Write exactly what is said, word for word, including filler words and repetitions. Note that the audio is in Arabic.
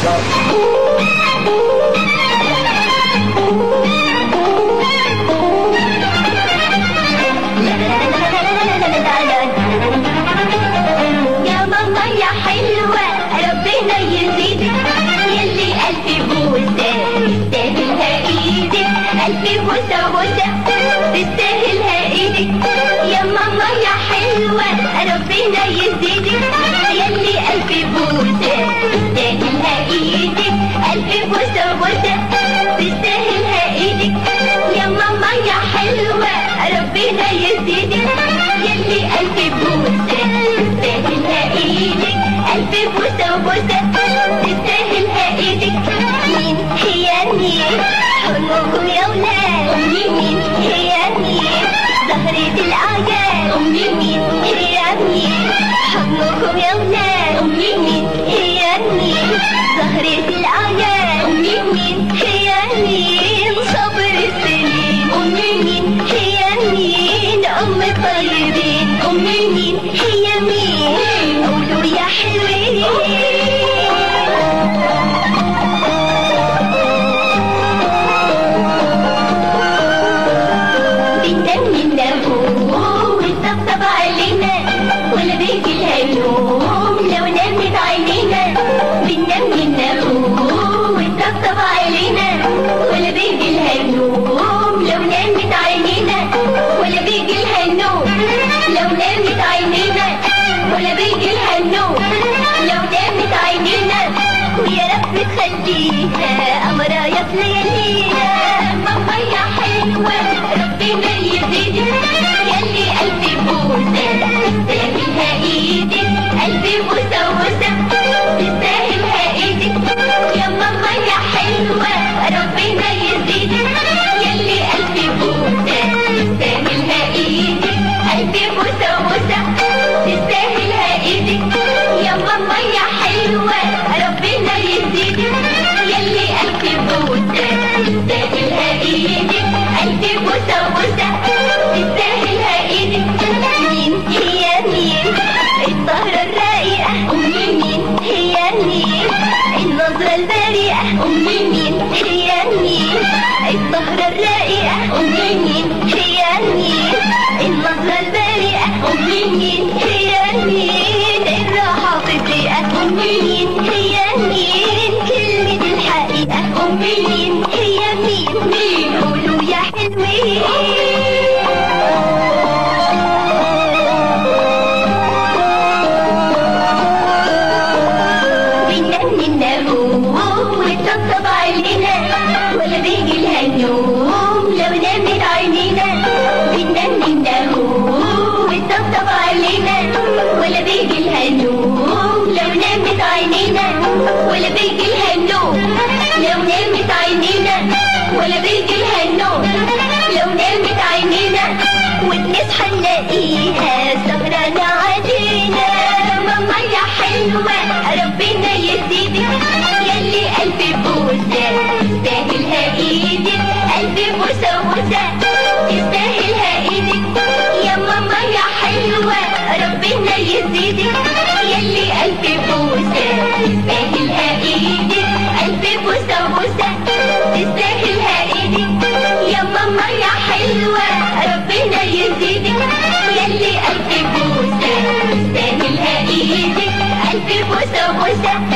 يا ماما يا حلوة ربنا يزيدك، يلي ألف بوسة تستاهلها إيدك، ألف بوسة بوسة تستاهلها إيدك. يا ماما يا حلوة ربنا يزيدك، يلي ألف بوسة تستاهلها إيدك، ألف بوسة بوسة تستاهلها إيدك. يا ماما يا حلوة ربنا يزيدك، يلي ألف بوسة تستاهلها إيدك، ألف بوسة بوسة تستاهلها إيدك. مين هي مين حضنكم يا ولاد؟ أمي مين هي مين زهرة الأعياد؟ أمي مين هي مين حضنكم يا ولاد؟ أمي مين هي مين زهرة الأعياد؟ أمي مين هي مين صبر السنين؟ أمي مين هي مين أم الطيبين؟ أمي مين هي مين قولوا يا حلوين. بننام النوم وتطبطب علينا، ولا بيجي الهنوم لو نامت عينينا. بننام النوم وتطبطب علينا، ولا بيجي الهنوم لو نامت عينينا. ولا بيجي الهنوم لو نامت عينينا، ولا بيجي الهنوم لو نامت عينينا. ويا رب تخليها أمرايا في ليالينا. ماما يا حلوة ربنا يزيدك، يلي ألف بوسة تستاهلها إيدك، ألف بوسة بوسة تستاهلها إيدك. يا ماما يا حلوة ربنا يزيدك، يلي ألف بوسة تستاهلها إيدك، ألف بوسة بوسة تستاهلها إيدك. يا ماما يا حلوة ربنا يزيدك، يلي ألف بوسة تستاهلها إيدك، ألف بوسة بوسة تستاهلها إيدك. مين هي مين الطهرة الرايقة؟ أمي مين هي مين النظرة البريئة؟ أمي مين هي مين الطهرة الرايقة؟ أمي مين هي مين النظرة البريئة؟ أمي مين هي مين الراحة في الضيقة؟ أمي مين هي مين كلمة الحقيقة؟ أمي مين هي مين مين قولوا يا حلوين. بننام النوم وتطبطب علينا، ولا بيجي الهنوم لو نامت عينينا. بننام النوم وتطبطب علينا، ولا بيجي الهنوم لو نامت عينينا. ولا بيجي الهنوم لو نامت عينينا، ولا بيجي الهنوم لو نامت عينينا. وبنصحى نلاقيها سهرانة علينا. ماما يا حلوة ربنا يزيدك، يلي ألف بوسة تستاهلها إيدك، ألف بوسة بوسة تستاهلها إيدك. يا ماما يا حلوة ربنا يزيدك، يلي ألف بوسة تستاهلها إيدك، ألف بوسة بوسة تستاهلها إيدك. يا ماما يا حلوة ربنا يزيدك، يلي ألف بوسة تستاهلها إيدك، ألف بوسة بوسة